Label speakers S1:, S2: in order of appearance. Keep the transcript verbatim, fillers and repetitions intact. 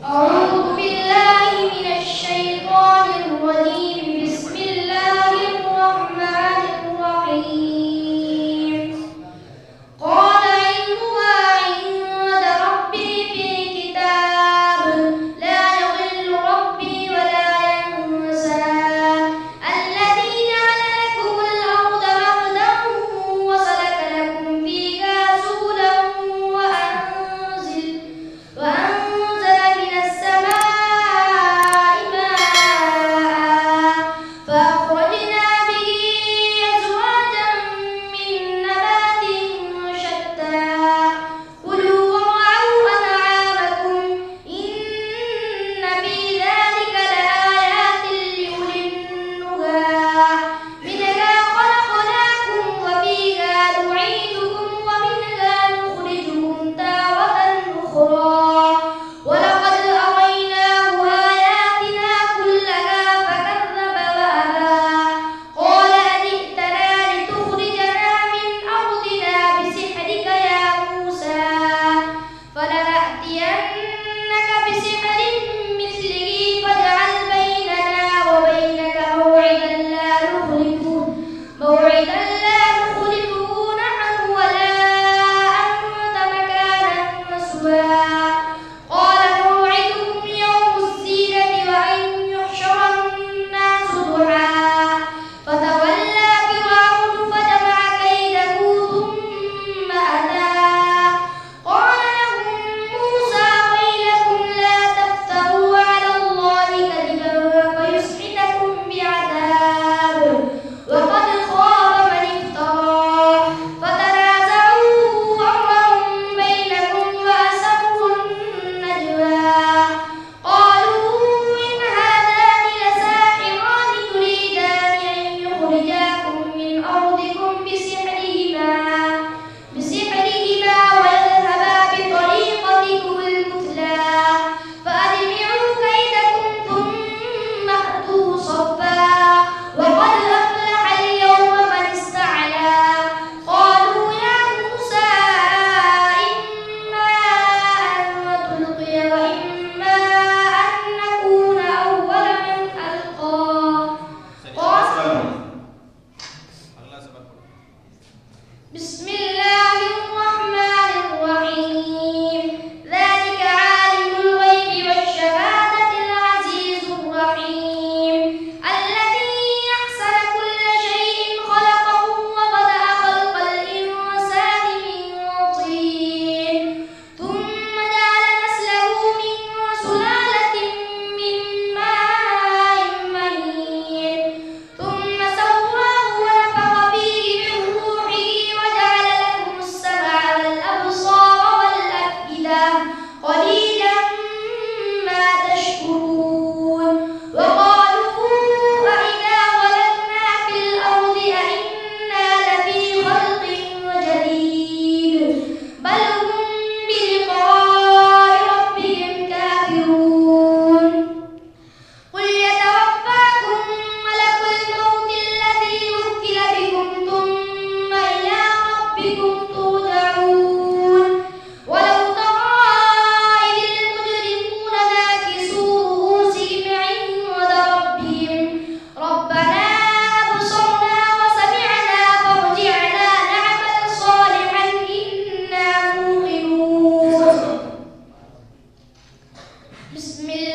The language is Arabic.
S1: أعوذ بالله من الشيطان الرجيم. بسم الله الرحمن الرحيم. قال علمها عند ربي في كتاب لا يضل ربي ولا ينسى. الذي جعل لكم الأرض مهدا وسلك لكم فيها سبلا وأنزل وأنزل من السماء ماء فأخرجنا به أزواجا من نبات شتى. كلوا وارعوا أنعامكم إن في ذلك لآيات لأولي النهى. منها خلقناكم وفيها نعيدكم ومنها نخرجكم تارة أخرى. ولقد أريناه آياتنا كلها فكذب وأبى. قال أجئتنا لتخرجنا من أرضنا بسحرك يا موسى فلنأتينك بسحر مثله فاجعل بيننا وبينك موعدا لا نخلفه موعدا لا نخلفه نحن ولا أنت مكانا سوى. قال موعدكم يوم الزينة وأن يحشر الناس ضحى. فتولى فرعون فجمع كيده ثم أتى. قال لهم موسى ويلكم لا تفتروا على الله كذبا فيسحتكم بعذاب وقد خاب من افترى. فتنازعوا أمرهم بينهم وأسروا النجوى. قالوا إن هذان لساحران يريدان أن يخرجاكم من أرضكم بسحرهما بسحرهما ويذهبا بطريقتكم المثلى. فأجمعوا كيدكم ثم أتوا صفا وقد أفلح اليوم من استعلى. قالوا يا موسى إما أن تلقي وإما أن نكون أول من ألقى. قال بسم الله الرحمن الرحيم. ذلك عالم الغيب والشهادة العزيز الرحيم. الذي أحسن كل شيء خلقه وبدأ خلق الإنسان من طين ثم جعل نسله من سلالة من ماء مهين ثم سواه ونفخ فيه من روحه وجعل لكم السمع والأبصار والأفئدة قليلا ما تشكرون. وقالوا أإذا ضللنا في الأرض أإنا لفي خلق جديد بل هم بلقاء ربهم كافرون. قل يتوفاكم ملك الموت الذي وكل بكم ثم إلى ربكم ترجعون. ولو ترى إذ المجرمون ناكسوا رؤوسهم عند ربهم ربنا أبصرنا وسمعنا فارجعنا نعمل صالحا إنا موقنون. بسم